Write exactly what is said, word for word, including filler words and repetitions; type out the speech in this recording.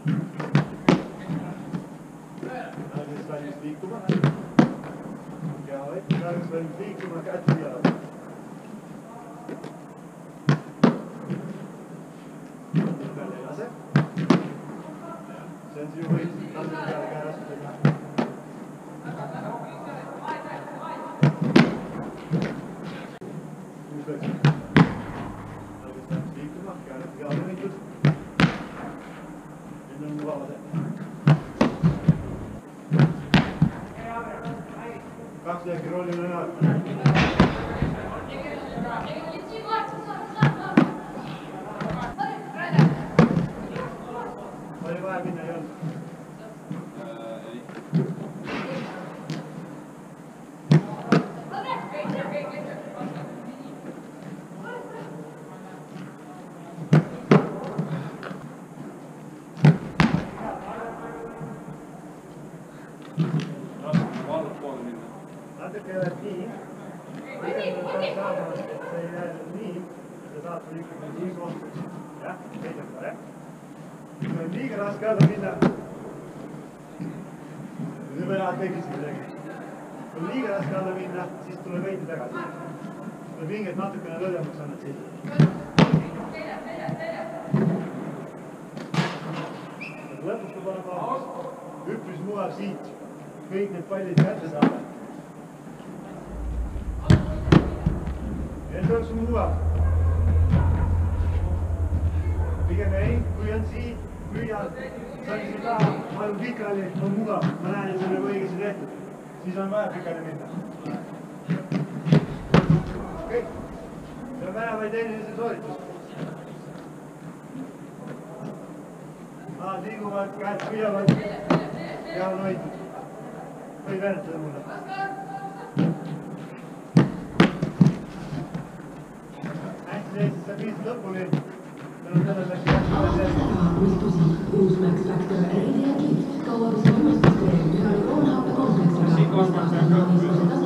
Siis valmis liikuma. Ja ette tarvis valmis liikuma kätt peale. Peale ei lase. See on sinu võit, lase peale käe raskusega. kuus üheksa. Valmis tarvis liikuma, käe peale võitud. Nüüd on mugavase. Kaks lehki rollime näha. Oli vaja minna, ei olnud? Natuke jääd nii. Pigem saadavast, et see ei jää nii. Ja saad ikkagi nii kohtuks. Jah, teine peale, jah. Kui on liiga raske alla minna. Nüüd me läheb tegis midagi. Kui on liiga raske alla minna, siis tuleb veidi tagasi. Kui pinget natukene lõdemaks annad siit. Lõpus kui paneb aastas. Hüppis mugav siit. Kõik need pallid kätte saada. Veel tõeks on mugav. Pigem ei, kui on siit, püüad, sa on siin taha, ma olen pikali, on mugav, ma näen, et see on nagu õigesti tehtud. Siis on vaja pikali minna. Okei, see on vähe vaid tehnilise sooritus. Maad liiguvad, käed püüavad, ja on hoitud. Või väärtada mulle. Hästi sa piisad lõpuni. Uus Max Factor L E D-lift kauab võimastusteen ühe kroonhappe kompleksega.